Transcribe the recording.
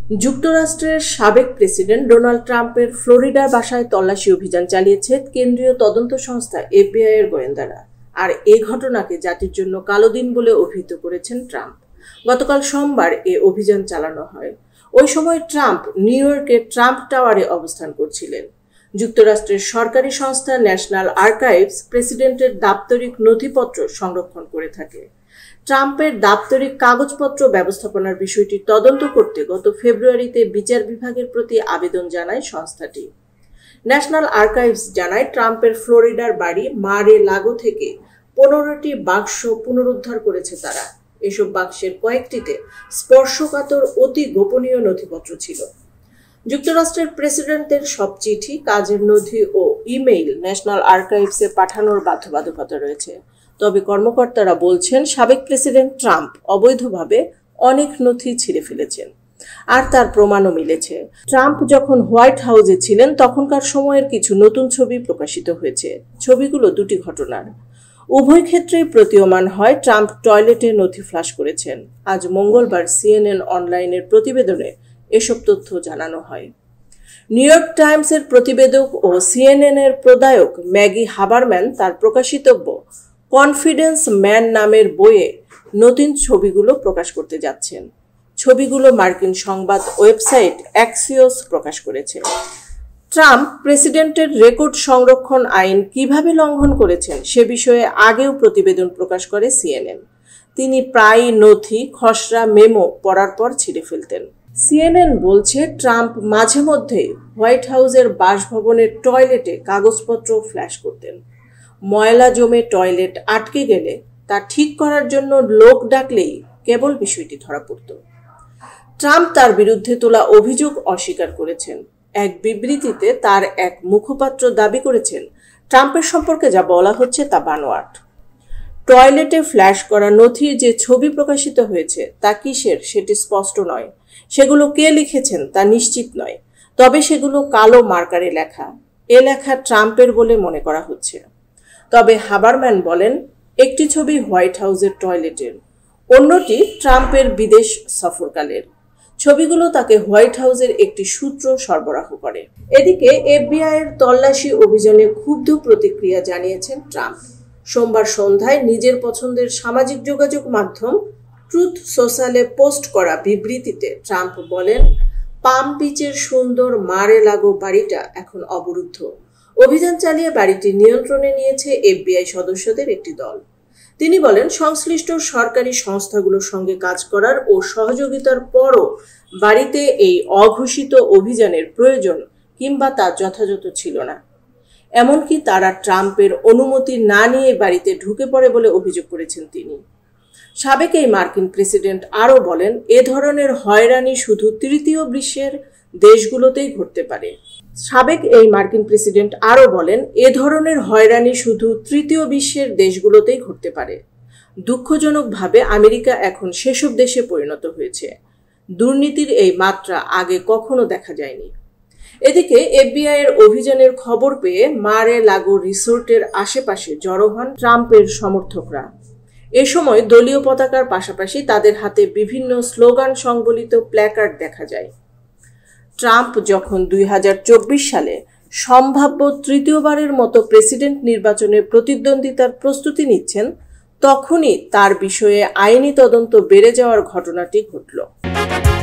যুক্তরাষ্ট্রের সাবেক president Donald ট্রাম্পের ফ্লোরিডার বাসায় তল্লাশি অভিযান চালিয়েছে কেন্দ্রীয় তদন্ত সংস্থা এফবিআই এর গোয়েন্দারা। আর এই ঘটনাকে জাতির জন্য কালো দিন বলে অভিহিত করেছেন ট্রাম্প। গতকাল সোমবার এ অভিযান চালানো হয়। ওই সময় ট্রাম্প নিউ ইয়র্কের ট্রাম্প টাওয়ারে অবস্থান করছিলেন। যুক্তরাষ্ট্রের সরকারি সংস্থা ন্যাশনাল আর্কাইভস প্রেসিডেন্টের দাপ্তরিক নথিপত্র সংরক্ষণ করে থাকে। ট্রাম্পের দাপ্তরিক কাগজপত্র ব্যবস্থাপনার বিষয়টি তদন্ত করতে গত ফেব্রুয়ারিতে বিচার বিভাগের প্রতি আবেদন জানায় সংস্থাটি। ন্যাশনাল আর্কাইভস জানায়, ট্রাম্পের ফ্লোরিডার বাড়ি মার-এ-লাগো থেকে 15টি বাক্স পুনরুদ্ধার করেছে তারা। এসব বাক্সের কয়েকটিতে স্পর্শকাতর অতি গোপনীয় নথিপত্র ছিল। যুক্তরাষ্ট্রের প্রেসিডেন্টের সব চিঠি, কাজের নথি ও ইমেইল ন্যাশনাল আর্কাইভসে পাঠানোর বাধ্যবাধকতা রয়েছে। তবে কর্মকর্তারা বলছেন, সাবেক প্রেসিডেন্ট ট্রাম্প অবৈধভাবে অনেক নথি ছিঁড়ে ফেলেছেন, আর তার প্রমাণও মিলেছে। ট্রাম্প যখন হোয়াইট হাউসে ছিলেন তখনকার সময়ের কিছু নতুন ছবি প্রকাশিত হয়েছে। ছবিগুলো দুটি ঘটনার। উভয় ক্ষেত্রেই প্রতীয়মান হয় ট্রাম্প টয়লেটে নথি ফ্লাশ করেছেন। আজ মঙ্গলবার সিএনএন অনলাইনের প্রতিবেদনে এসব তথ্য জানানো হয়। নিউ ইয়র্ক টাইমসের প্রতিবেদক ও সিএনএন এর প্রদায়ক ম্যাগি হাবারম্যান তার প্রকাশিতব্য কনফিডেন্স ম্যান নামের বইয়ে নতুন ছবিগুলো প্রকাশ করতে যাচ্ছেন। ছবিগুলো মার্কিন সংবাদ ওয়েবসাইট অ্যাক্সিওস প্রকাশ করেছে। ট্রাম্প প্রেসিডেন্টের রেকর্ড সংরক্ষণ আইন কিভাবে লঙ্ঘন করেছেন সে বিষয়ে আগেও প্রতিবেদন প্রকাশ করে সিএনএন। তিনি প্রায়ই নথি, খসড়া, মেমো পড়ার পর ছিঁড়ে ফেলতেন। সিএনএন বলছে, ট্রাম্প মাঝে মধ্যে হোয়াইট হাউসের বাসভবনের টয়লেটে কাগজপত্র ফ্ল্যাশ করতেন। ময়লা জমে টয়লেট আটকে গেলে তা ঠিক করার জন্য লোক ডাকলেই কেবল বিষয়টি ধরা পড়ত। ট্রাম্প তার বিরুদ্ধে তোলা অভিযোগ অস্বীকার করেছেন। এক বিবৃতিতে তার এক মুখপাত্র দাবি করেছেন, ট্রাম্পের সম্পর্কে যা বলা হচ্ছে তা বানোয়াট। টয়লেটে ফ্ল্যাশ করা নথির যে ছবি প্রকাশিত হয়েছে তা কিসের সেটি স্পষ্ট নয়। সেগুলো কে লিখেছেন তা নিশ্চিত নয়। তবে সেগুলো কালো মার্কারে লেখা। এ লেখা ট্রাম্পের বলে মনে করা হচ্ছে। তবে হাবারম্যান বলেন, একটি ছবি হোয়াইট হাউসের টয়লেটের, অন্যটি ট্রাম্পের বিদেশ সফরকালের। ছবিগুলো তাকে হোয়াইট হাউসের একটি সূত্র সরবরাহ করে। এদিকে এফবিআই এর তল্লাশি অভিযানে ক্ষুব্ধ প্রতিক্রিয়া জানিয়েছেন ট্রাম্প। সোমবার সন্ধ্যায় নিজের পছন্দের সামাজিক যোগাযোগ মাধ্যম ট্রুথ সোশ্যালে পোস্ট করা বিবৃতিতে ট্রাম্প বলেন, পাম বিচের সুন্দর মার-এ-লাগো বাড়িটা এখন অবরুদ্ধ। অভিযান চালিয়ে বাড়িটি নিয়ন্ত্রণে নিয়েছে এফবিআই সদস্যদের একটি দল। তিনি বলেন, সংশ্লিষ্ট সরকারি সংস্থাগুলোর সঙ্গে কাজ করার ও সহযোগিতার পরও বাড়িতে এই অঘোষিত অভিযানের প্রয়োজন কিংবা তা যথাযথ ছিল না। এমনকি তারা ট্রাম্পের অনুমতি না নিয়ে বাড়িতে ঢুকে পড়ে বলে অভিযোগ করেছেন তিনি। সাবেক এই মার্কিন প্রেসিডেন্ট আরও বলেন, এ ধরনের হয়রানি শুধু তৃতীয় বিশ্বের দেশগুলোতেই ঘটতে পারে। দুঃখজনকভাবে আমেরিকা এখন সেসব দেশে পরিণত হয়েছে। দুর্নীতির এই মাত্রা আগে কখনো দেখা যায়নি। এদিকে এফবিআই এর অভিযানের খবর পেয়ে মার-এ-লাগো রিসোর্টের আশেপাশে জড়ো হন ট্রাম্পের সমর্থকরা। এ সময় দলীয় পতাকার পাশাপাশি তাদের হাতে বিভিন্ন স্লোগান সংবলিত প্ল্যাকার্ড দেখা যায়। ট্রাম্প যখন 2024 সালে সম্ভাব্য তৃতীয়বারের মতো প্রেসিডেন্ট নির্বাচনে প্রতিদ্বন্দ্বিতার প্রস্তুতি নিচ্ছেন, তখনই তার বিষয়ে আইনি তদন্ত বেড়ে যাওয়ার ঘটনাটি ঘটল।